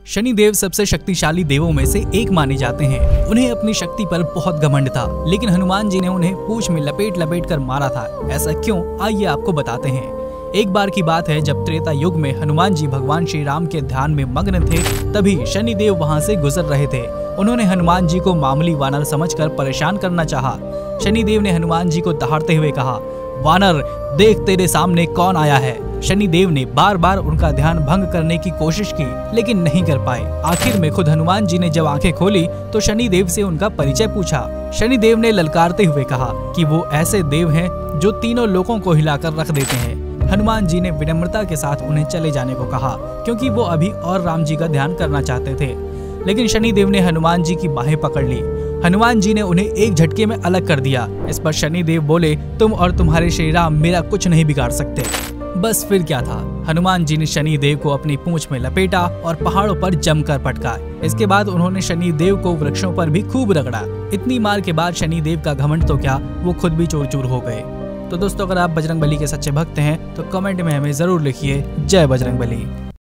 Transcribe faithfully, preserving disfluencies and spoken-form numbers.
शनिदेव सबसे शक्तिशाली देवों में से एक माने जाते हैं। उन्हें अपनी शक्ति पर बहुत घमंड था, लेकिन हनुमान जी ने उन्हें पूंछ में लपेट लपेट कर मारा था। ऐसा क्यों, आइए आपको बताते हैं। एक बार की बात है, जब त्रेता युग में हनुमान जी भगवान श्री राम के ध्यान में मग्न थे, तभी शनिदेव वहां से गुजर रहे थे। उन्होंने हनुमान जी को मामूली वानर समझकर परेशान करना चाहा। शनिदेव ने हनुमान जी को दहाड़ते हुए कहा, वानर देख तेरे सामने कौन आया है। शनिदेव ने बार बार उनका ध्यान भंग करने की कोशिश की, लेकिन नहीं कर पाए। आखिर में खुद हनुमान जी ने जब आंखें खोली तो शनिदेव से उनका परिचय पूछा। शनिदेव ने ललकारते हुए कहा कि वो ऐसे देव हैं जो तीनों लोगों को हिलाकर रख देते हैं। हनुमान जी ने विनम्रता के साथ उन्हें चले जाने को कहा, क्योंकि वो अभी और राम जी का ध्यान करना चाहते थे। लेकिन शनिदेव ने हनुमान जी की बाहें पकड़ ली। हनुमान जी ने उन्हें एक झटके में अलग कर दिया। इस पर शनिदेव बोले, तुम और तुम्हारे श्री राम मेरा कुछ नहीं बिगाड़ सकते। बस फिर क्या था, हनुमान जी ने शनिदेव को अपनी पूंछ में लपेटा और पहाड़ों पर जमकर पटका। इसके बाद उन्होंने शनिदेव को वृक्षों पर भी खूब रगड़ा। इतनी मार के बाद शनिदेव का घमंड तो क्या, वो खुद भी चूर चूर हो गए। तो दोस्तों, अगर आप बजरंगबली के सच्चे भक्त हैं तो कमेंट में हमें जरूर लिखिए, जय बजरंगबली।